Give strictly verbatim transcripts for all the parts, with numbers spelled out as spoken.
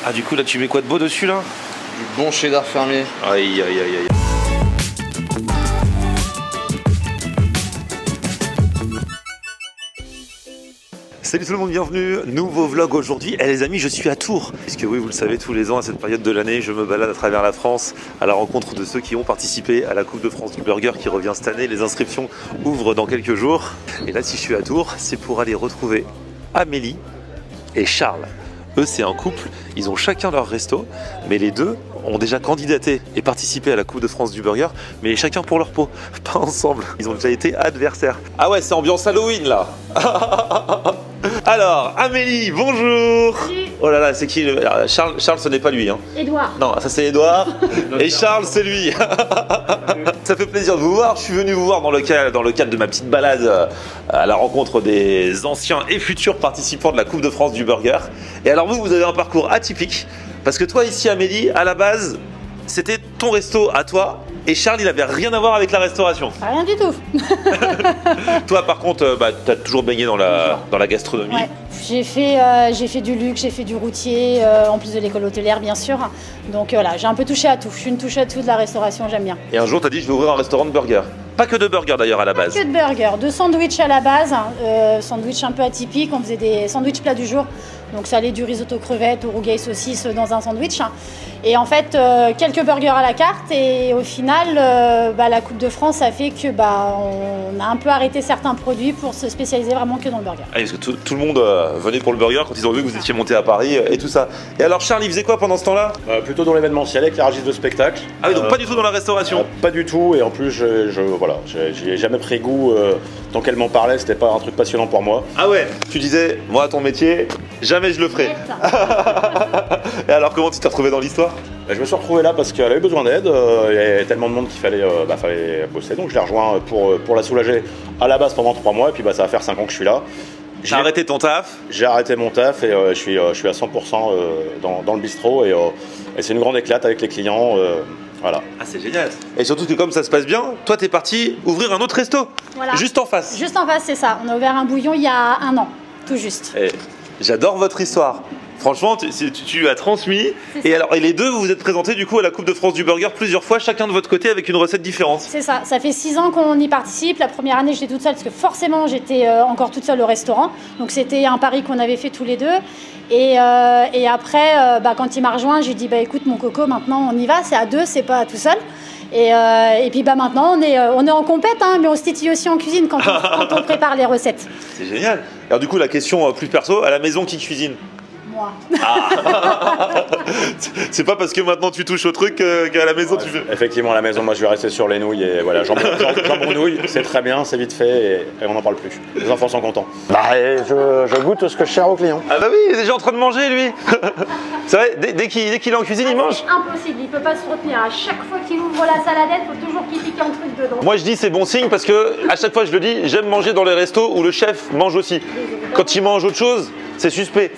Ah, du coup, là, tu mets quoi de beau dessus, là? Du bon cheddar fermier. Aïe, aïe, aïe, aïe. Salut tout le monde, bienvenue, nouveau vlog aujourd'hui. Et les amis, je suis à Tours. Puisque oui, vous le savez, tous les ans à cette période de l'année, je me balade à travers la France à la rencontre de ceux qui ont participé à la Coupe de France du Burger qui revient cette année. Les inscriptions ouvrent dans quelques jours. Et là, si je suis à Tours, c'est pour aller retrouver Amélie et Charles. Eux, c'est un couple, ils ont chacun leur resto, mais les deux ont déjà candidaté et participé à la Coupe de France du Burger, mais chacun pour leur pot, pas ensemble. Ils ont déjà été adversaires. Ah ouais, c'est ambiance Halloween là. Alors, Amélie, bonjour. Salut. Oh là là, c'est qui le... Alors, Charles, Charles, ce n'est pas lui. Hein. Edouard. Non, ça c'est Edouard. Et Charles, c'est lui. Ça fait plaisir de vous voir. Je suis venu vous voir dans le cadre, dans le cadre de ma petite balade à la rencontre des anciens et futurs participants de la Coupe de France du Burger. Et alors vous, vous avez un parcours atypique. Parce que toi ici, Amélie, à la base, c'était ton resto à toi. Et Charles, il avait rien à voir avec la restauration. Rien du tout. Toi, par contre, bah, tu as toujours baigné dans la, dans la gastronomie. Ouais. J'ai fait, euh, j'ai fait du luxe, j'ai fait du routier, euh, en plus de l'école hôtelière, bien sûr. Donc voilà, j'ai un peu touché à tout. Je suis une touche à tout de la restauration, j'aime bien. Et un jour, tu as dit, je vais ouvrir un restaurant de burgers. Pas que de burgers d'ailleurs à la base. Pas que de burgers, de sandwich à la base. Euh, sandwich un peu atypique, on faisait des sandwichs plats du jour. Donc ça allait du risotto crevettes au rougail saucisse dans un sandwich. Et en fait, euh, quelques burgers à la carte. Et au final, euh, bah, la Coupe de France a fait que bah, on a un peu arrêté certains produits pour se spécialiser vraiment que dans le burger. Ah, parce que tout, tout le monde euh, venait pour le burger quand ils ont vu que vous étiez monté à Paris euh, et tout ça. Et alors Charles, il faisait quoi pendant ce temps-là? euh, Plutôt dans l'événementiel avec les registres de spectacle. Ah oui, donc Euh, pas du tout dans la restauration. euh, Pas du tout, et en plus, je, je, voilà, j'ai j'ai jamais pris goût. Euh, tant qu'elle m'en parlait, c'était pas un truc passionnant pour moi. Ah ouais, tu disais, moi ton métier, jamais je le ferai. Et alors comment tu t'es retrouvé dans l'histoire? Je me suis retrouvé là parce qu'elle avait besoin d'aide. euh, Il y avait tellement de monde qu'il fallait, euh, bah, fallait bosser, donc je l'ai rejoint pour, pour la soulager à la base pendant trois mois, et puis bah, ça va faire cinq ans que je suis là. J'ai arrêté ton taf. J'ai arrêté mon taf et euh, je, suis, euh, je suis à cent pour cent euh, dans, dans le bistrot, et, euh, et c'est une grande éclate avec les clients. Euh, voilà. Ah c'est génial. Et surtout que comme ça se passe bien, toi t'es parti ouvrir un autre resto. Voilà. Juste en face. Juste en face, c'est ça. On a ouvert un bouillon il y a un an, tout juste. Et j'adore votre histoire. Franchement, tu, tu, tu as transmis. Et alors, et les deux, vous vous êtes présentés du coup à la Coupe de France du Burger plusieurs fois, chacun de votre côté avec une recette différente. C'est ça, ça fait six ans qu'on y participe. La première année, j'étais toute seule parce que forcément, j'étais euh, encore toute seule au restaurant. Donc, c'était un pari qu'on avait fait tous les deux. Et, euh, et après, euh, bah, quand il m'a rejoint, j'ai dit bah, écoute, mon coco, maintenant on y va. C'est à deux, c'est pas tout seul. Et, euh, et puis bah, maintenant, on est, euh, on est en compète, hein, mais on se titille aussi en cuisine quand on, quand on prépare les recettes. C'est génial. Alors, du coup, la question euh, plus perso, à la maison, qui cuisine? Moi. Ah. C'est pas parce que maintenant tu touches au truc euh, qu'à la maison Ouais, tu fais. Effectivement, à la maison, moi je vais rester sur les nouilles, et voilà, jambon, jambon, jambon nouilles, c'est très bien, c'est vite fait, et, et on n'en parle plus. Les enfants sont contents. Bah, et je, je goûte ce que je sers aux clients. Ah bah oui, il est déjà en train de manger lui. C'est vrai, dès, dès qu'il dès qu'il est en cuisine, il mange. C'est impossible, il peut pas se retenir. À chaque fois qu'il ouvre la saladette, il faut toujours qu'il pique un truc dedans. Moi je dis c'est bon signe parce que à chaque fois je le dis, j'aime manger dans les restos où le chef mange aussi. Quand il mange autre chose, c'est suspect.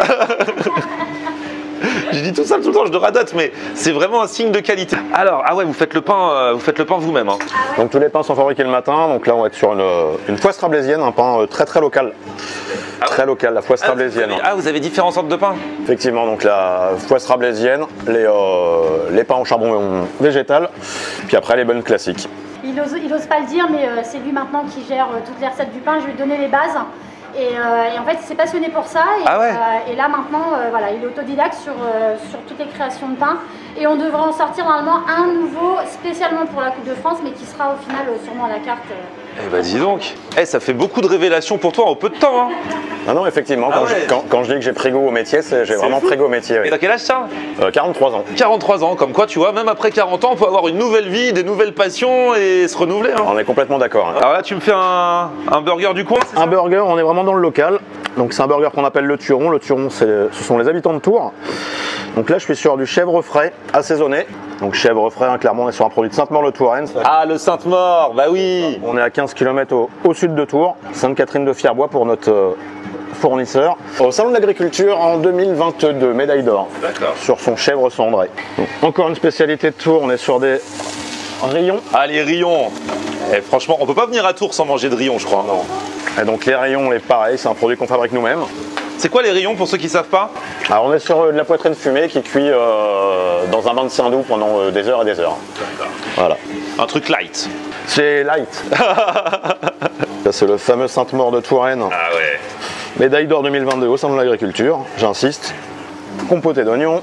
Je dis tout ça tout le temps, je le radote, mais c'est vraiment un signe de qualité. Alors, ah ouais, vous faites le pain, euh, vous faites le pain vous-même. Hein. Donc tous les pains sont fabriqués le matin, donc là on va être sur une, une foie strablésienne, un pain euh, très très local. Ah Très ouais. local, la foie Ah, vous strablésienne. avez, ah, vous avez différentes sortes de pain. Effectivement, donc la foie strablésienne, les, euh, les pains au charbon végétal, puis après les bonnes classiques. Il ose, il ose pas le dire, mais euh, c'est lui maintenant qui gère euh, toutes les recettes du pain. Je lui ai donné les bases. Et, euh, et en fait, il s'est passionné pour ça. Et, Ah ouais. euh, et là, maintenant, euh, voilà, il est autodidacte sur, euh, sur toutes les créations de pain. Et on devrait en sortir normalement un nouveau, spécialement pour la Coupe de France, mais qui sera au final euh, sûrement à la carte. Euh. Eh bah dis donc, eh, ça fait beaucoup de révélations pour toi en peu de temps. Hein. Ah non, effectivement, Ah quand, ouais. je, quand, quand je dis que j'ai pris goût au métier, c'est- j'ai vraiment fou. pris goût au métier. Et Oui. t'as quel âge ça? Euh, quarante-trois ans. quarante-trois ans, comme quoi tu vois, même après quarante ans, on peut avoir une nouvelle vie, des nouvelles passions et se renouveler. Hein. On est complètement d'accord. hein. Alors là, tu me fais un, un burger du coin, c'est ça? Un burger, on est vraiment dans le local. Donc c'est un burger qu'on appelle le Turon. Le Turon, c'est- ce sont les habitants de Tours. Donc là, je suis sur du chèvre frais assaisonné. Donc chèvre frais, hein, clairement, on est sur un produit de Sainte-Maure-le-Touraine. Ah, le Sainte-Maure, bah oui. On est à quinze kilomètres au, au sud de Tours, Sainte-Catherine-de-Fierbois pour notre euh, fournisseur. Au Salon de l'Agriculture en deux mille vingt-deux, médaille d'or D'accord. sur son chèvre cendré. Donc, encore une spécialité de Tours, on est sur des rayons. Ah, les rayons. Eh, franchement, on peut pas venir à Tours sans manger de rayons, je crois. Non. Et donc les rayons, les pareil, c'est un produit qu'on fabrique nous-mêmes. C'est quoi les rayons pour ceux qui savent pas? Alors on est sur euh, de la poitrine fumée qui cuit euh, dans un bain de saindoux pendant euh, des heures et des heures. Voilà. Un truc light. C'est light. Ça c'est le fameux Sainte-Maure de Touraine. Ah ouais. Médaille d'or deux mille vingt-deux au sein de l'agriculture, j'insiste. Compotée d'oignons.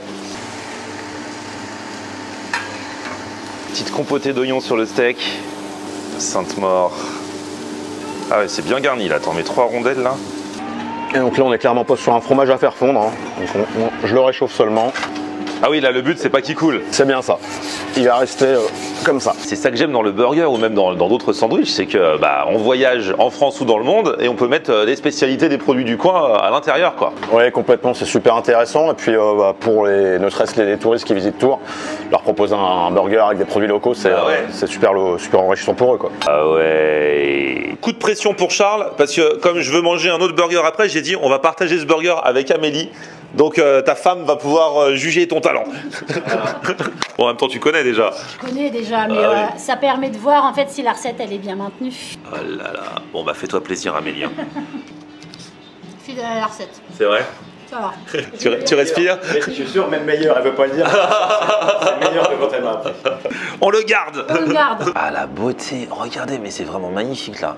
Petite compotée d'oignons sur le steak. Sainte-Maure. Ah ouais, c'est bien garni là. T'en mets trois rondelles là. Et donc là on est clairement pas sur un fromage à faire fondre. Hein. Donc on, on, je le réchauffe seulement. Ah oui, là le but c'est pas qu'il coule. C'est bien ça. Il va rester euh, comme ça. C'est ça que j'aime dans le burger ou même dans d'autres sandwichs, c'est que bah, on voyage en France ou dans le monde et on peut mettre euh, les spécialités des produits du coin euh, à l'intérieur quoi. Oui, complètement, c'est super intéressant. Et puis euh, bah, pour les, ne serait-ce que les touristes qui visitent Tours, leur proposer un, un burger avec des produits locaux, c'est ah ouais. euh, super, super enrichissant pour eux quoi. Ah ouais. Coup de pression pour Charles parce que comme je veux manger un autre burger après, j'ai dit on va partager ce burger avec Amélie. Donc euh, ta femme va pouvoir euh, juger ton talent. Bon, en même temps tu connais déjà. Je connais déjà, mais Ah euh, oui. ça permet de voir en fait si la recette elle est bien maintenue. Oh là là. Bon bah fais-toi plaisir Amélie. Hein. Fidèle à la recette. C'est vrai. Ça va. tu, tu respires. Mais je suis sûr, même meilleur, elle veut pas le dire. C'est meilleur que quand elle m'a appris. On le garde. On le garde. Ah la beauté. Regardez, mais c'est vraiment magnifique là.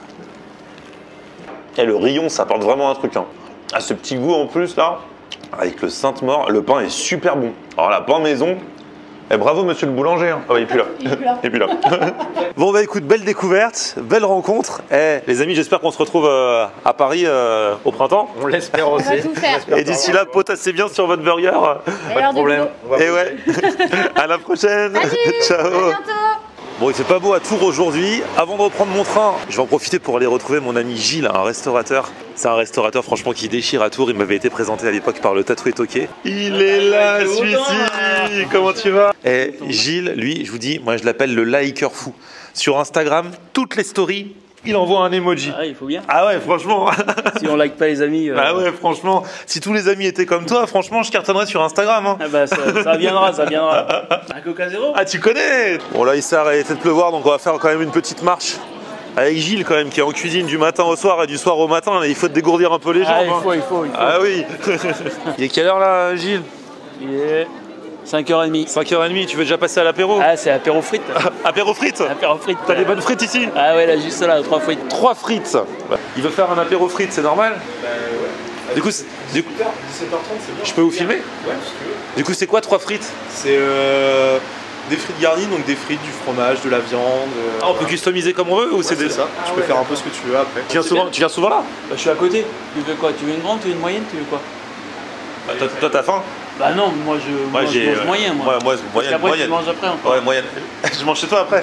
Et le rayon, ça apporte vraiment un truc. Hein. Ah ce petit goût en plus là. Avec le Sainte-Maure, le pain est super bon. Alors là, pain maison. Et bravo monsieur le boulanger. Hein. Ah bah, il est plus là. Il est plus là. Il est plus là. Bon bah écoute, belle découverte, belle rencontre. Eh les amis, j'espère qu'on se retrouve euh, à Paris euh, au printemps. On l'espère On aussi. va tout faire. Et d'ici là, potassez bien sur votre burger. Pas de problème. Et ouais. À la prochaine. Ciao. À bientôt. Bon, il fait pas beau à Tours aujourd'hui. Avant de reprendre mon train, je vais en profiter pour aller retrouver mon ami Gilles, un restaurateur. C'est un restaurateur franchement qui déchire à Tours. Il m'avait été présenté à l'époque par le Tatoué Toqué. Il est là, celui-ci. Comment tu vas? Et Gilles, lui, je vous dis, moi je l'appelle le liker fou. Sur Instagram, toutes les stories, il envoie un emoji. Ah, il faut bien. Ah ouais, franchement. Si on like pas les amis. Euh... Ah ouais, franchement. Si tous les amis étaient comme toi, franchement, je cartonnerais sur Instagram. Hein. Ah bah ça, ça viendra, ça viendra. Un Coca Zéro. Ah, tu connais? Bon, là, il s'est arrêté de pleuvoir, donc on va faire quand même une petite marche. Avec Gilles, quand même, qui est en cuisine du matin au soir et du soir au matin. Il faut te dégourdir un peu les jambes. Ah, il hein. faut, il faut, il faut. Ah oui. Il est quelle heure là, Gilles? Il est cinq heures trente. cinq heures trente, tu veux déjà passer à l'apéro? Ah, c'est apéro frites. Apéro frites? Apéro frites. T'as des bonnes frites ici? Ah ouais, là, juste là, trois frites. Trois frites. Il veut faire un apéro frites, c'est normal? Bah ouais. Du coup, du coup, dix-sept heures trente, c'est bien. je peux vous filmer? Ouais, si tu veux. Du coup, c'est quoi trois frites? C'est euh, des frites garnies, donc des frites, du fromage, de la viande. euh, Ah, on peut customiser comme on veut ou ouais, c'est des... ça. Tu peux faire un peu ce que tu veux après. Tu viens souvent, tu viens souvent là? Bah, je suis à côté. Tu veux quoi? Tu veux une grande, tu veux une moyenne, tu veux quoi? Bah, toi, toi, t'as faim? Bah non, moi je, moi, je mange moyen, moi. Ouais, moi, Parce moyenne, qu'après, moyenne. tu manges après encore. Ouais, moyenne. Je mange chez toi après.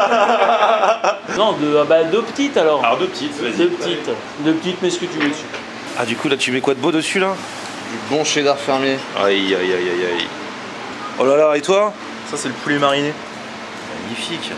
Non, deux, ah bah, deux petites alors. Alors deux petites, vas-y. Deux petites. Deux petites, mets ce que tu veux dessus. Ah, du coup, là, tu mets quoi de beau dessus, là? Du bon cheddar fermier. Aïe, aïe, aïe, aïe, aïe. Oh là là, et toi? Ça, c'est le poulet mariné. Magnifique.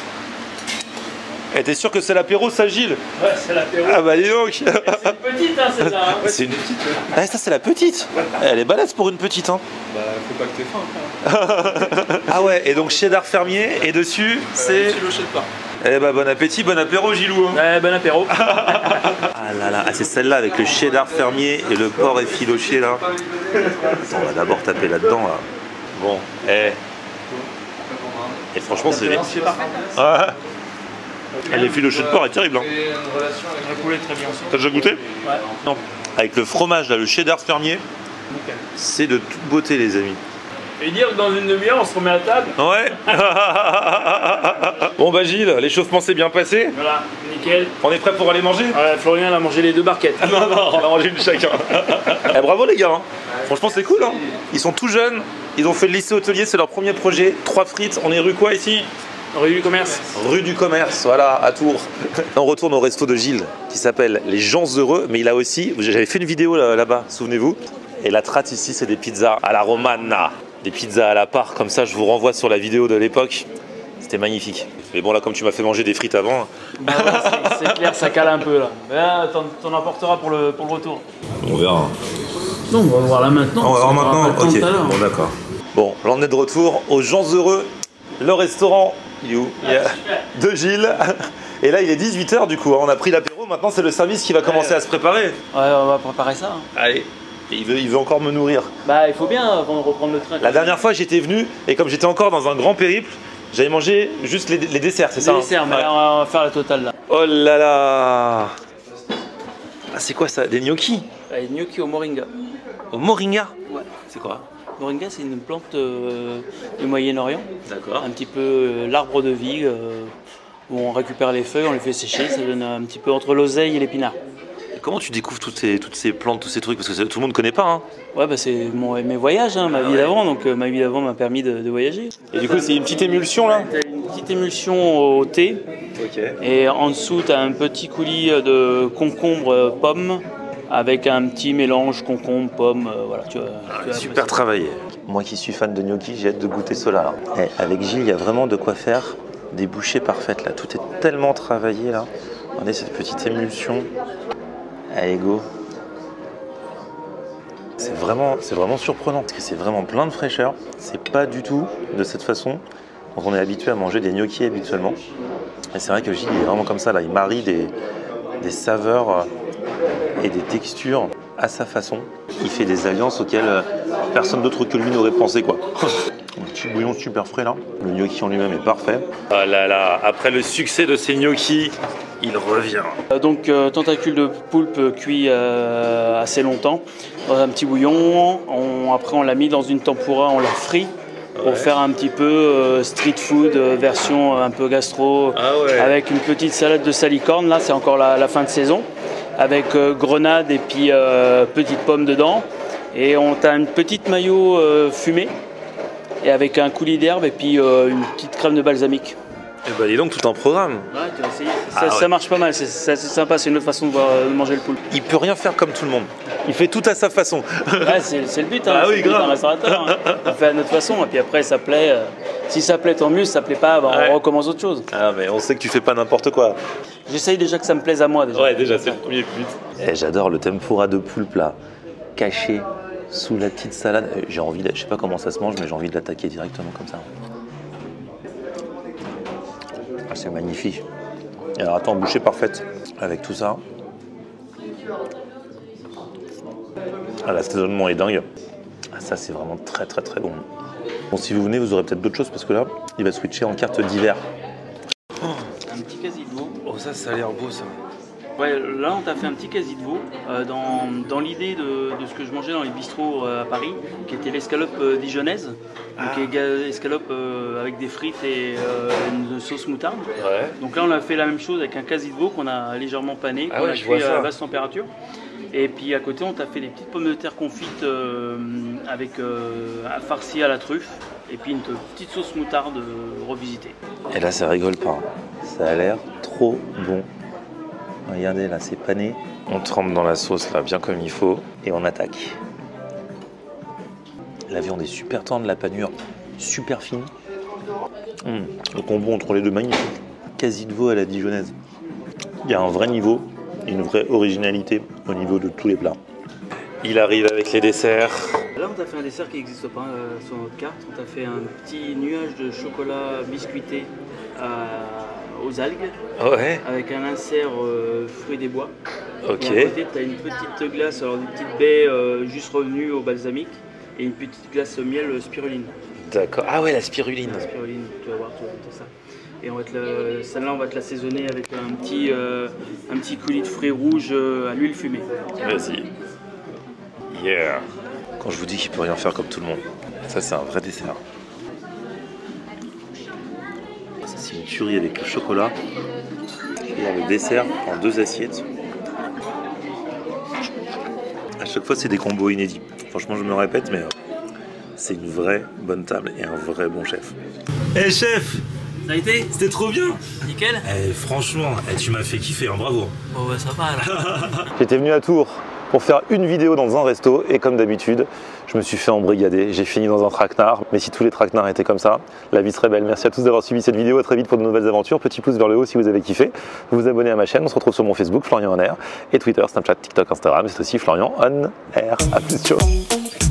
Eh, t'es sûr que c'est l'apéro, ça, Gilles? Ouais, c'est l'apéro. Ah bah dis donc. C'est une petite, hein, celle-là. Hein. C'est une petite. Ah, ça, c'est la petite. Elle est balèze pour une petite, hein. Bah, faut pas que t'aies faim après. Ah ouais, et donc cheddar fermier, et dessus, c'est... Filoché de part. Eh bah, bon appétit, bon apéro, Gilou. Hein. Ouais, bon apéro. Ah là là, ah, c'est celle-là avec le cheddar fermier et le porc effiloché, là. Attends, on va d'abord taper là-dedans, là. Bon, eh... Et franchement, c'est... Ouais. Elle effiloché de porc est terrible, hein. Le poulet très bien aussi. T'as déjà goûté? Ouais. Non. Avec le fromage, là, le cheddar fermier, c'est de toute beauté, les amis. Et dire que dans une demi-heure, on se remet à table. Ouais. Bon bah Gilles, l'échauffement s'est bien passé. Voilà, nickel. On est prêt pour aller manger? Ouais, Florian il a mangé les deux barquettes. Ah non, non, on va manger une chacun. Eh, bravo les gars, hein. Franchement c'est cool. Hein. Ils sont tout jeunes, ils ont fait le lycée hôtelier, c'est leur premier projet. Trois frites, on est rue quoi ici? Rue du commerce. Rue du commerce, voilà, à Tours. On retourne au resto de Gilles qui s'appelle Les Gens Heureux, mais il a aussi, j'avais fait une vidéo là- là-bas, souvenez-vous. Et la traite ici, c'est des pizzas à la romana. Des pizzas à la part, comme ça je vous renvoie sur la vidéo de l'époque. C'était magnifique. Mais bon là, comme tu m'as fait manger des frites avant... Bah ouais, c'est- c'est clair, ça cale un peu là. Mais là, t'en t'en apporteras pour le, pour le retour. On verra. Non, on va voir là maintenant. On va voir parce qu'on aura maintenant. pas le temps Ok, tout à l'heure. bon d'accord. Bon, là on est de retour aux Gens Heureux, le restaurant, il est où? Il y a de Gilles. Et là, il est dix-huit heures du coup, on a pris l'apéro, maintenant c'est le service qui va commencer ouais. à se préparer. Ouais, on va préparer ça. Hein. Allez, il veut, il veut encore me nourrir. Bah, il faut bien avant de reprendre le train. La dernière fois, j'étais venu, et comme j'étais encore dans un grand périple, j'avais mangé juste les, les desserts, c'est ça? Les desserts, hein, mais ouais. là, on va faire la totale là. Oh là là. Ah, c'est quoi ça? Des gnocchis? Les gnocchis au moringa. Au moringa? Ouais. C'est quoi? Moringa, c'est une plante euh, du Moyen-Orient. D'accord. Un petit peu euh, l'arbre de vie, euh, où on récupère les feuilles, on les fait sécher, ça donne un petit peu entre l'oseille et l'épinard. Comment tu découvres toutes ces, toutes ces plantes, tous ces trucs? Parce que tout le monde ne connaît pas. Hein. Ouais, bah c'est mon, mes voyages, hein, ma vie d'avant, donc euh, ma vie d'avant m'a permis de, de voyager. Et du coup, c'est une petite émulsion là? T'as une petite émulsion au thé, Ok. et en dessous, tu as un petit coulis de concombre euh, pomme, avec un petit mélange concombre, pomme, euh, voilà. Tu vois, Ah, tu vois, super travaillé. Moi qui suis fan de gnocchi, j'ai hâte de goûter cela là. Eh, avec Gilles, il y a vraiment de quoi faire des bouchées parfaites là. Tout est tellement travaillé là. Regardez cette petite émulsion. Allez, go. C'est vraiment, c'est vraiment surprenant parce que c'est vraiment plein de fraîcheur. C'est pas du tout de cette façon dont on est habitué à manger des gnocchis habituellement. Et c'est vrai que Gilles il est vraiment comme ça là. Il marie des, des saveurs et des textures à sa façon. Il fait des alliances auxquelles personne d'autre que lui n'aurait pensé quoi. Un petit bouillon super frais là. Le gnocchi en lui-même est parfait. Ah là là, après le succès de ces gnocchis, il revient. Donc euh, tentacule de poulpe cuit euh, assez longtemps dans un petit bouillon. On, après on l'a mis dans une tempura, on l'a frit pour ouais. faire un petit peu euh, street food euh, version un peu gastro, ah ouais. avec une petite salade de salicorne. Là c'est encore la, la fin de saison, avec euh, grenade et puis euh, petites pommes dedans. Et on a une petite mayo euh, fumée et avec un coulis d'herbe et puis euh, une petite crème de balsamique. Et bah dis donc tout un programme. Ouais, tu vas essayer. Ça, Ah ouais. ça marche pas mal, c'est assez sympa, c'est une autre façon de, voir, de manger le poulpe. Il peut rien faire comme tout le monde. Il fait tout à sa façon. Ouais, c'est le but, hein, Ah oui, le but grave. d'un restaurateur. Hein. On fait à notre façon et puis après ça plaît. Euh, si ça plaît tant mieux, si ça plaît pas, bah, Ouais. on recommence autre chose. Ah mais on sait que tu fais pas n'importe quoi. J'essaye déjà que ça me plaise à moi déjà. Ouais déjà c'est le premier but. Eh, j'adore le tempura de poulpe là, caché sous la petite salade. J'ai envie, de, je sais pas comment ça se mange mais j'ai envie de l'attaquer directement comme ça. Ah, c'est magnifique. Et alors attends, bouchée parfaite avec tout ça. Ah, l'assaisonnement est dingue. Ah, ça c'est vraiment très très très bon. Bon, si vous venez, vous aurez peut-être d'autres choses parce que là, il va switcher en carte d'hiver. Oh. Un petit quasi de veau. Oh, ça, ça a l'air beau ça. Ouais, là on t'a fait un petit quasi de veau euh, dans, dans l'idée de, de ce que je mangeais dans les bistrots euh, à Paris, qui était l'escalope euh, dijonnaise. Ah. Donc escalope euh, avec des frites et euh, une sauce moutarde. Ouais. Donc là on a fait la même chose avec un quasi de veau qu'on a légèrement pané, qu'on Ah ouais, a je cuit vois ça. à basse température. Et puis à côté on t'a fait des petites pommes de terre confites euh, avec euh, farcies à la truffe et puis une petite sauce moutarde euh, revisitée. Et là ça rigole pas. Ça a l'air trop bon. Regardez là, c'est pané. On trempe dans la sauce là, bien comme il faut, et on attaque. La viande est super tendre, la panure super fine. Mmh. Le combo entre les deux magnifique. Quasi de veau à la dijonnaise. Il y a un vrai niveau, une vraie originalité au niveau de tous les plats. Il arrive avec les desserts. Là on t'a fait un dessert qui n'existe pas euh, sur notre carte. On t'a fait un petit nuage de chocolat biscuité euh, aux algues. Ouais. Avec un insert euh, fruits des bois. Ok. Et à côté, tu as une petite glace, alors des petites baies euh, juste revenues au balsamique et une petite glace au miel euh, spiruline. D'accord. Ah ouais, la spiruline. La spiruline, tu vas voir, tu vas goûter ça. Et on va te la- celle-là, on va te l'assaisonner avec un petit, euh, un petit coulis de fruits rouges euh, à l'huile fumée. Vas-y. Yeah. Quand je vous dis qu'il peut rien faire comme tout le monde, ça c'est un vrai dessert. Ça c'est une tuerie avec le chocolat. Et le dessert en deux assiettes. À chaque fois c'est des combos inédits. Franchement je me répète mais euh, c'est une vraie bonne table et un vrai bon chef. Eh hey, chef, Ça a été? c'était trop bien. Nickel. Eh, franchement, eh, tu m'as fait kiffer, hein, bravo. Bon bah ça va là. J'étais venu à Tours pour faire une vidéo dans un resto et comme d'habitude, je me suis fait embrigader. J'ai fini dans un traquenard, mais si tous les traquenards étaient comme ça, la vie serait belle. Merci à tous d'avoir suivi cette vidéo. À très vite pour de nouvelles aventures. Petit pouce vers le haut si vous avez kiffé. Vous vous abonnez à ma chaîne. On se retrouve sur mon Facebook, Florian On Air, et Twitter, Snapchat, TikTok, Instagram. C'est aussi Florian On Air. À plus, ciao.